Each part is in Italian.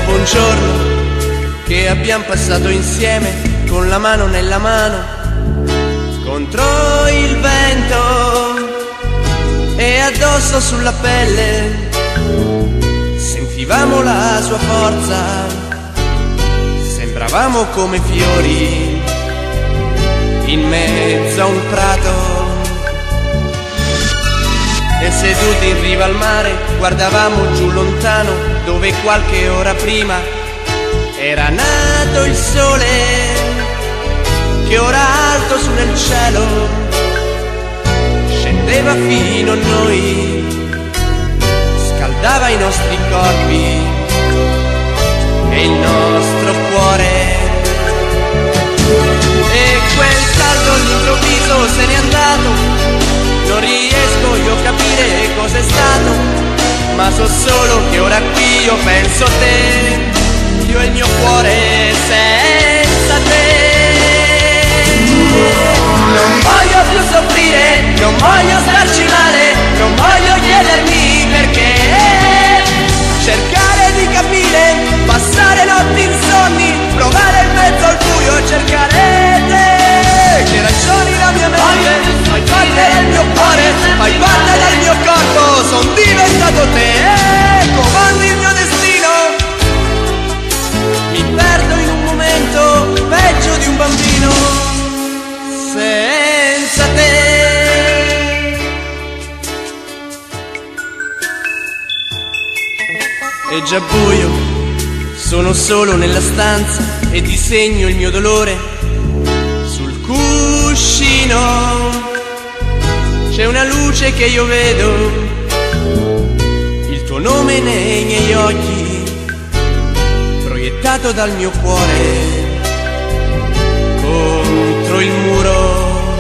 Dopo un giorno che abbiamo passato insieme, con la mano nella mano, contro il vento e addosso sulla pelle, sentivamo la sua forza, sembravamo come fiori in mezzo a un prato. E seduti in riva al mare guardavamo giù lontano, dove qualche ora prima era nato il sole, che ora alto su nel cielo scendeva fino a noi, scaldava i nostri corpi e il nostro cuore. E quel salto all'improvviso se n'è andato, non riesco io a capire cos'è stato, ma so solo che ora qui io penso a te, io e il mio cuore senza te. Non voglio più soffrire, non voglio starci male, non voglio chiedermi perché, cercare di capire, passare notti insonni, provare in mezzo al buio e cercare te. Che ragioni la mia mente, fai parte del mio cuore, fai parte del mio corpo, son diventato te, comandi il mio destino. Mi perdo in un momento, peggio di un bambino, senza te. È già buio, sono solo nella stanza e disegno il mio dolore sul cuscino. C'è una luce che io vedo, il tuo nome nei miei occhi, proiettato dal mio cuore contro il muro.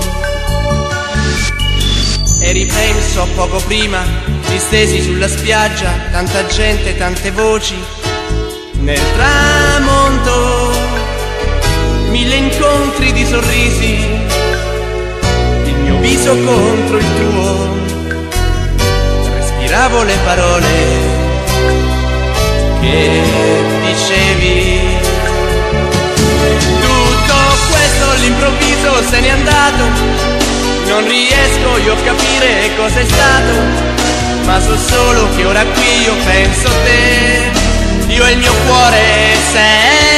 E ripenso a poco prima, distesi sulla spiaggia, tanta gente, tante voci, nel tramonto, mille incontri di sorrisi, il mio viso contro il tuo, respiravo le parole che dicevi. Tutto questo all'improvviso se n'è andato, non riesco io a capire cos'è stato, ma so solo che ora qui io penso a te, io e il mio cuore sei.